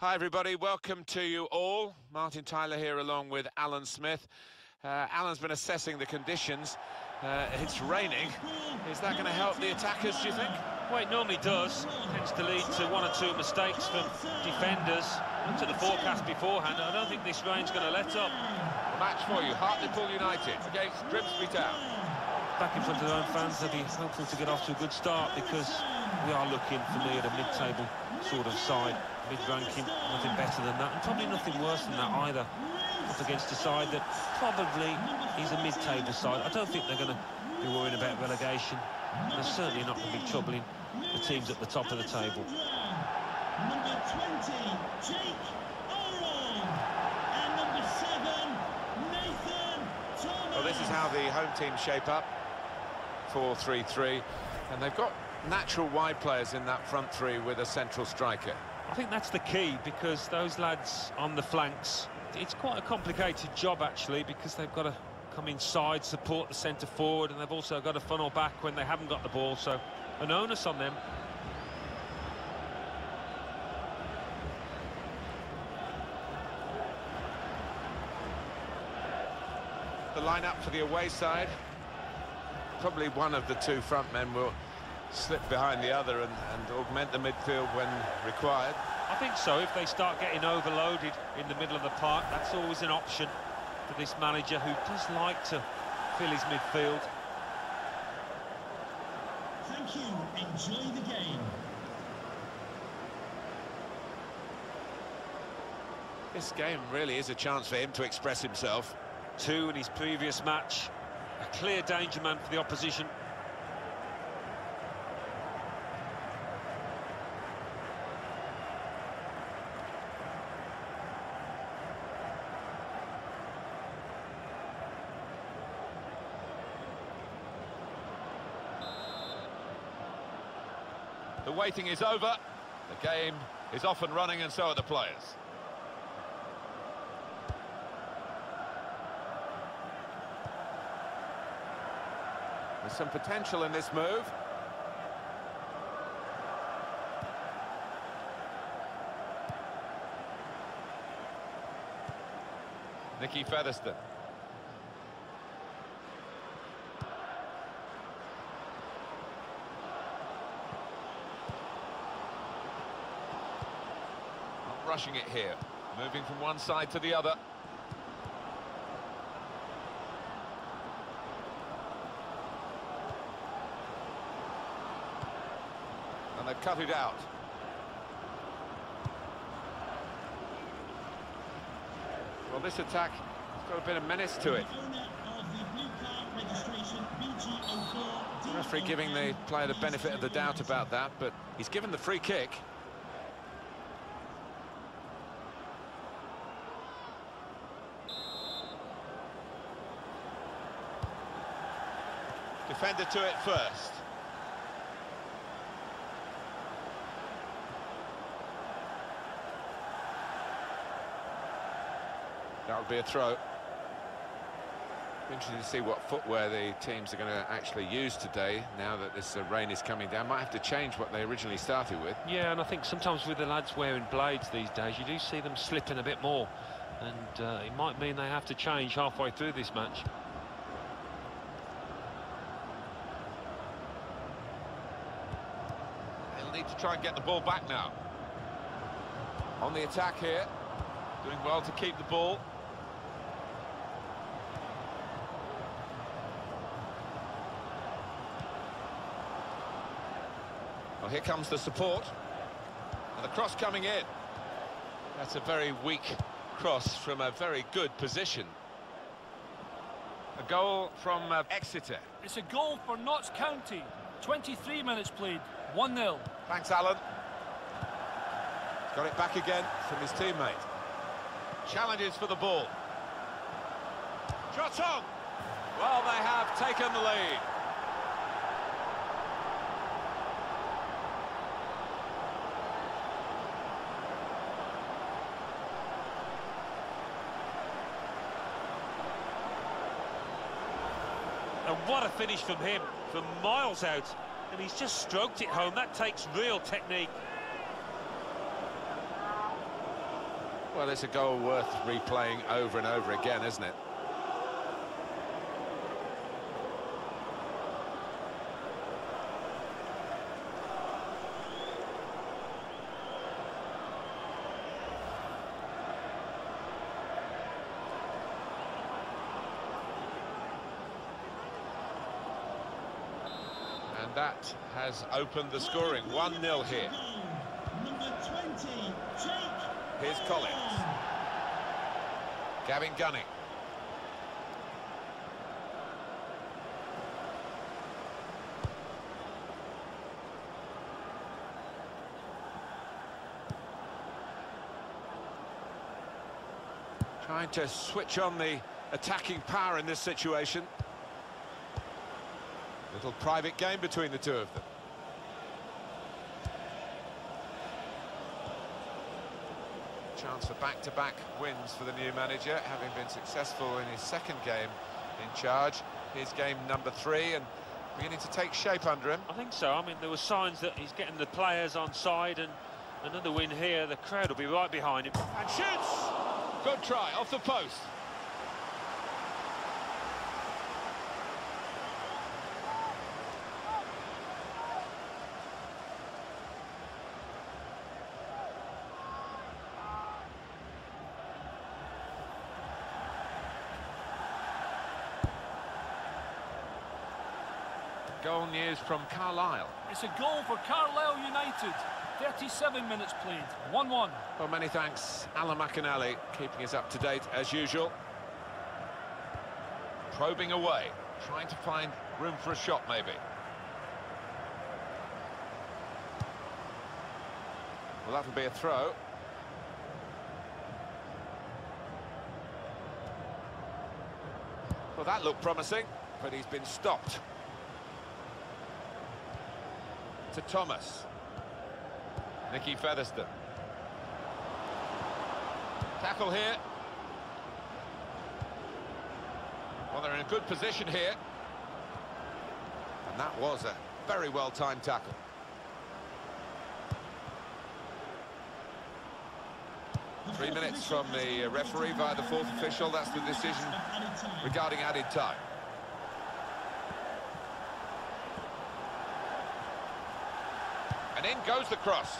Hi everybody, welcome to you all. Martin Tyler here along with Alan Smith. Alan's been assessing the conditions. It's raining. Is that going to help the attackers, do you think? Well, it normally does. Tends to lead to one or two mistakes from defenders. Looked at the forecast beforehand. I don't think this rain's going to let up. Match for you, Hartlepool United against Grimsby Town. Back in front of their own fans, they'll be hopeful to get off to a good start because we are looking, for me, at a mid-table sort of side. Mid-ranking, nothing better than that, and probably nothing worse than that either. Up against a side that probably is a mid-table side. I don't think they're going to be worrying about relegation. They're certainly not going to be troubling the teams at the top of the table. Number 20, Jake Oron, and number 7, Nathan Thomas. Well, this is how the home team shape up. 4-3-3, and they've got natural wide players in that front three with a central striker. I think that's the key, because those lads on the flanks, it's quite a complicated job actually, because they've got to come inside, support the centre forward, and they've also got to funnel back when they haven't got the ball, so an onus on them. The lineup for the away side, probably one of the two front men will slip behind the other and augment the midfield when required. I think so. If they start getting overloaded in the middle of the park, that's always an option for this manager, who does like to fill his midfield. Thank you. Enjoy the game. This game really is a chance for him to express himself. 2 in his previous match. A clear danger man for the opposition. The waiting is over. The game is off and running, and so are the players. There's some potential in this move. Nicky Featherstone. Not rushing it here. Moving from one side to the other. And they've cut it out. Well, this attack has got a bit of menace to it. The referee giving the player the benefit of the doubt about that, but he's given the free kick. Defender to it first. That would be a throw. Interesting to see what footwear the teams are going to actually use today, now that this rain is coming down. Might have to change what they originally started with. Yeah, and I think sometimes with the lads wearing blades these days, you do see them slipping a bit more. And it might mean they have to change halfway through this match. They'll need to try and get the ball back now. On the attack here. Doing well to keep the ball. Well, here comes the support. And the cross coming in. That's a very weak cross from a very good position. A goal from Exeter. It's a goal for Notts County. 23 minutes played, 1-0. Thanks, Alan. Got it back again from his teammate. Challenges for the ball. Shot on! Well, they have taken the lead. And what a finish from him, from miles out. And he's just stroked it home. That takes real technique. Well, it's a goal worth replaying over and over again, isn't it? And that has opened the scoring. 1-0 here. Number 20, Jake. Here's Collins. Gavin Gunning. Trying to switch on the attacking power in this situation. Little private game between the two of them. Chance for back-to-back wins for the new manager, having been successful in his second game in charge. His game number 3 and beginning to take shape under him. I think so. I mean, there were signs that he's getting the players on side, and another win here, the crowd will be right behind him. And shoots! Good try, off the post. Goal news from Carlisle. It's a goal for Carlisle United. 37 minutes played, 1-1. Well, many thanks, Alan McInally, keeping us up to date as usual. Probing away, trying to find room for a shot, maybe. Well, that'll be a throw. Well, that looked promising, but he's been stopped. To Thomas. Nicky Featherstone. Tackle here. Well, they're in a good position here. And that was a very well-timed tackle. The 3 fourth minutes official from has the been referee via the fourth official. That's the decision added time. regarding added time. And in goes the cross.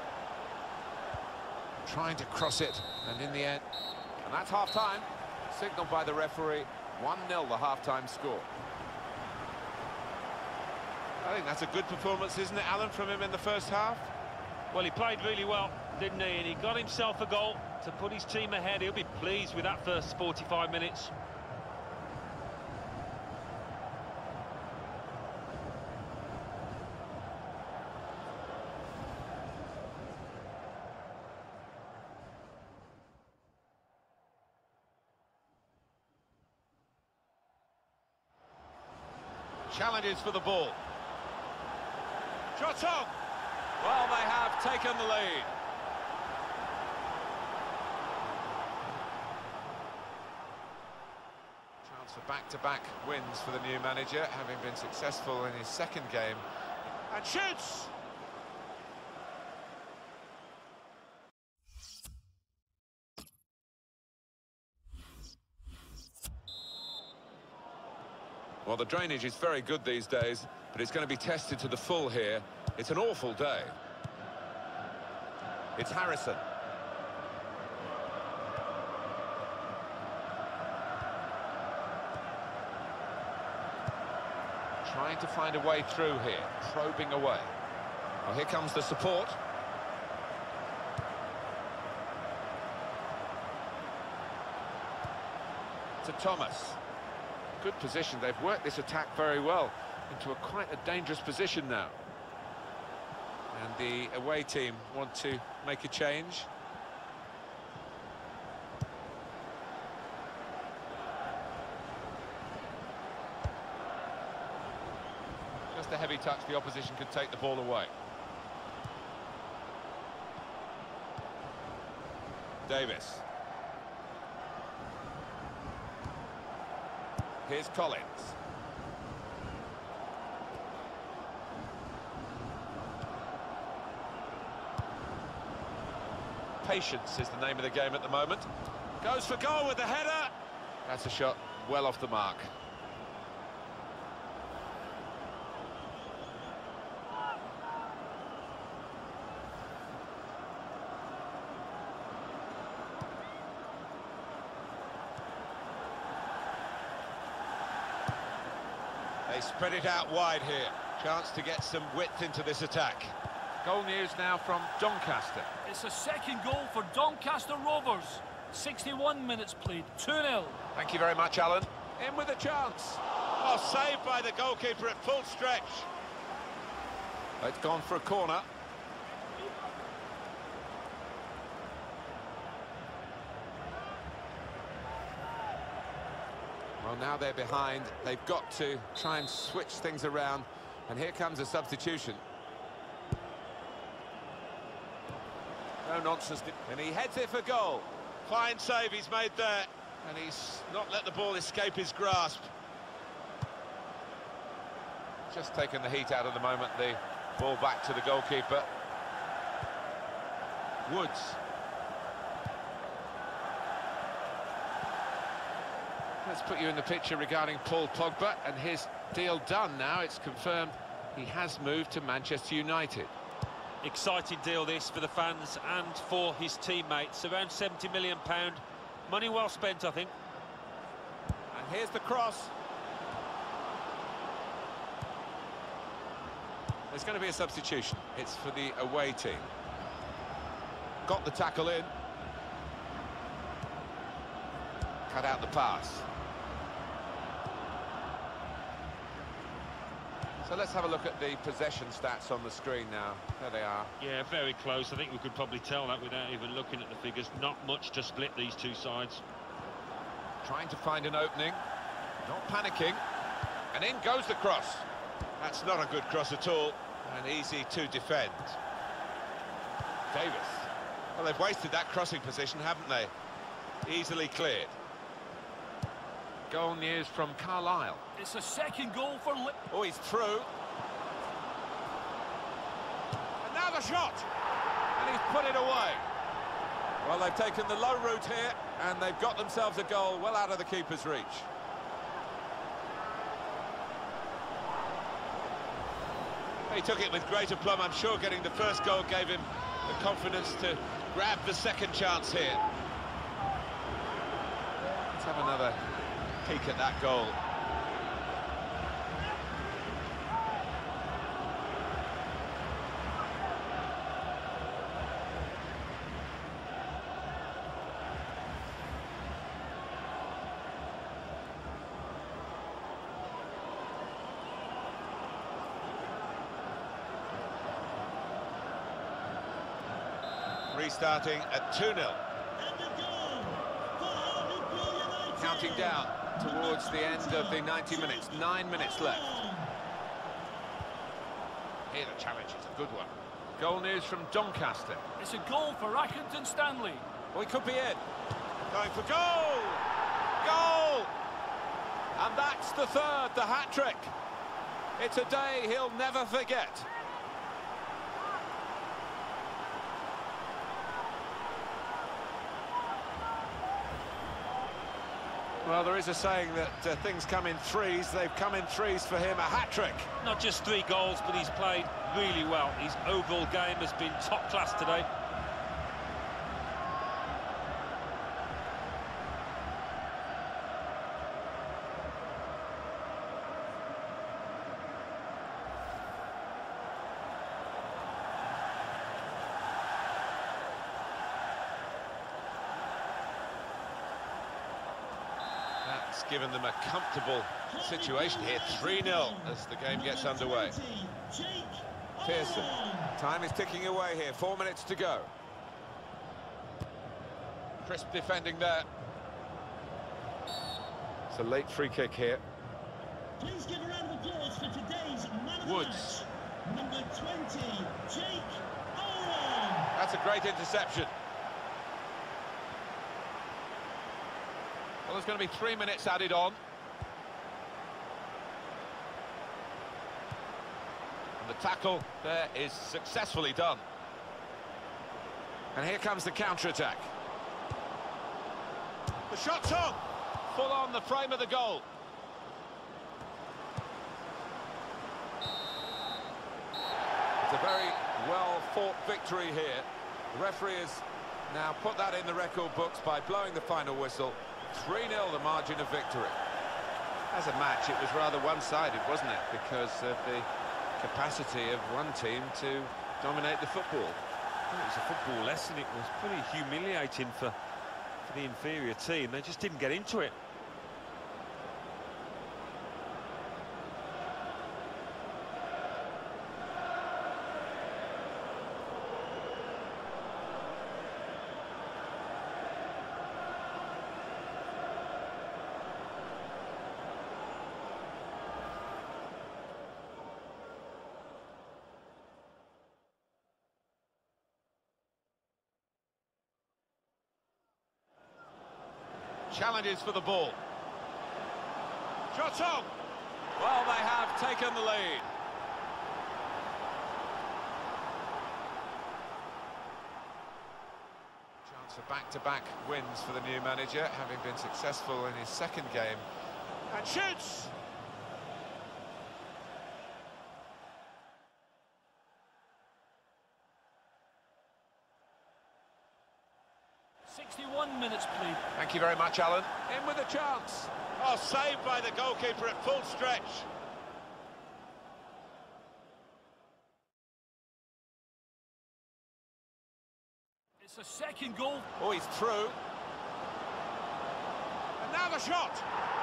Trying to cross it, and in the end... And that's half-time, signalled by the referee. 1-0 the half-time score. I think that's a good performance, isn't it, Alan, from him in the first half? Well, he played really well, didn't he? And he got himself a goal to put his team ahead. He'll be pleased with that first 45 minutes. Challenges for the ball. Shot on! Well, they have taken the lead. Chance for back-to-back wins for the new manager, having been successful in his second game. And shoots! Well, the drainage is very good these days, but it's going to be tested to the full here. It's an awful day. It's Harrison. Trying to find a way through here, probing away. Well, here comes the support. To Thomas. Good position. They've worked this attack very well into quite a dangerous position now. And the away team want to make a change. Just a heavy touch, the opposition could take the ball away. Davis. Here's Collins. Patience is the name of the game at the moment. Goes for goal with the header. That's a shot well off the mark. They spread it out wide here. Chance to get some width into this attack. Goal news now from Doncaster. It's a second goal for Doncaster Rovers. 61 minutes played, 2-0. Thank you very much, Alan. In with a chance. Oh, saved by the goalkeeper at full stretch. It's gone for a corner. Well, now they're behind. They've got to try and switch things around. And here comes a substitution. No nonsense. And he heads it for goal. Fine save he's made there. And he's not let the ball escape his grasp. Just taken the heat out of the moment. The ball back to the goalkeeper. Woods. Let's put you in the picture regarding Paul Pogba and his deal done now. It's confirmed he has moved to Manchester United. Exciting deal this for the fans and for his teammates. Around £70 million. Money well spent, I think. And here's the cross. There's going to be a substitution. It's for the away team. Got the tackle in. Cut out the pass. So let's have a look at the possession stats on the screen now. There they are. Yeah, very close. I think we could probably tell that without even looking at the figures. Not much to split these two sides. Trying to find an opening. Not panicking. And in goes the cross. That's not a good cross at all. And easy to defend. Davis. Well, they've wasted that crossing position, haven't they? Easily cleared. Goal news from Carlisle. It's a second goal for... Oh, he's through. And now the shot! And he's put it away. Well, they've taken the low route here, and they've got themselves a goal well out of the keeper's reach. He took it with great aplomb. I'm sure getting the first goal gave him the confidence to grab the second chance here. Let's have another peek at that goal. Restarting at 2-0. Counting down towards the end of the 90 minutes. 9 minutes left. Here the challenge is a good one. Goal news from Doncaster. It's a goal for Accrington Stanley. Well, he could be in. Going for goal! Goal! And that's the third, the hat-trick. It's a day he'll never forget. Well, there is a saying that things come in threes. They've come in threes for him, a hat-trick. Not just 3 goals, but he's played really well. His overall game has been top class today. That's given them a comfortable situation here. 3-0 as the game gets underway. Pearson. Time is ticking away here. 4 minutes to go. Crisp defending there. It's a late free kick here. Please give a round of applause for today's man of the Woods. match. Number 20, Jake Owen. That's a great interception. Well, there's going to be 3 minutes added on. And the tackle there is successfully done. And here comes the counter-attack. The shot's on! Full on the frame of the goal. It's a very well-fought victory here. The referee has now put that in the record books by blowing the final whistle. 3-0 the margin of victory. As a match, it was rather one-sided, wasn't it? Because of the capacity of one team to dominate the football. Well, it was a football lesson. It was pretty humiliating for the inferior team. They just didn't get into it. Challenges for the ball. Shot on! Well, they have taken the lead. Chance for back-to-back wins for the new manager, having been successful in his second game. And shoots! Minutes played. Thank you very much, Alan. In with a chance. Oh, saved by the goalkeeper at full stretch. It's a second goal. Oh, he's through. And now the shot.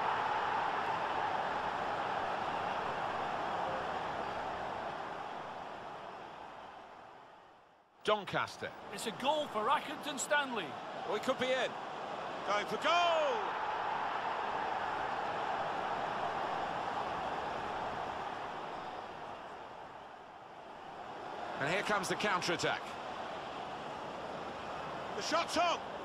Doncaster. It's a goal for Accrington Stanley. Oh, he could be in. Going for goal! And here comes the counter-attack. The shot's on!